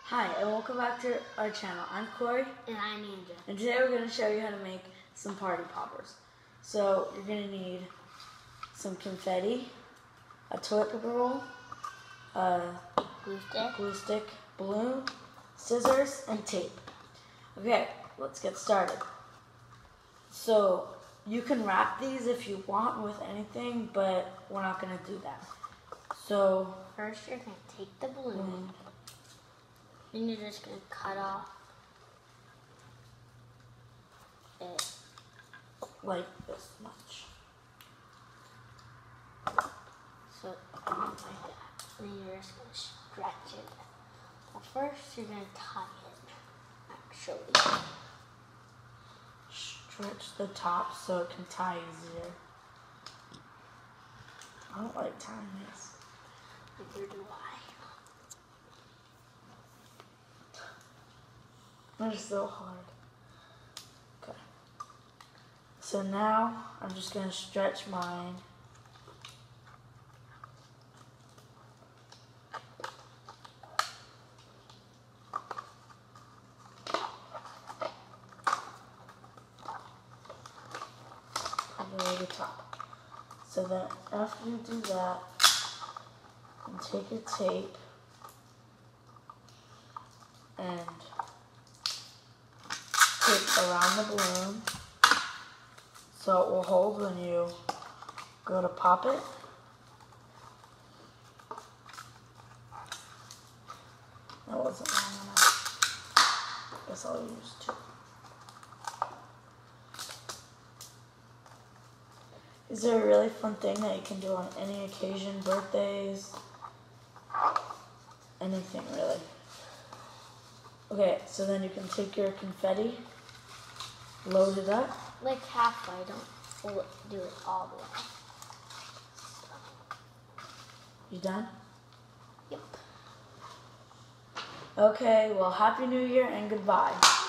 Hi, and welcome back to our channel. I'm Corey. And I'm Ninja. And today we're going to show you how to make some party poppers. So you're going to need some confetti, a toilet paper roll, a glue stick, balloon, scissors, and tape. Okay, let's get started. So you can wrap these if you want with anything, but we're not going to do that. So first you're going to take the balloon. Then you're just going to cut off it. Like this much. So, like that. Then you're just going to stretch it. Well, first you're going to tie it, actually. Stretch the top so it can tie easier. I don't like tying this. Neither do I. They're so hard. Okay. So now I'm just going to stretch mine. Over the top. So then after you do that, you take your tape and tape around the balloon so it will hold when you go to pop it. That wasn't long enough. Guess I'll use two. Is there a really fun thing that you can do on any occasion, birthdays, anything really? Okay, so then you can take your confetti, load it up. Like halfway, don't do it all the way. You done? Yep. Okay, well, Happy New Year and goodbye.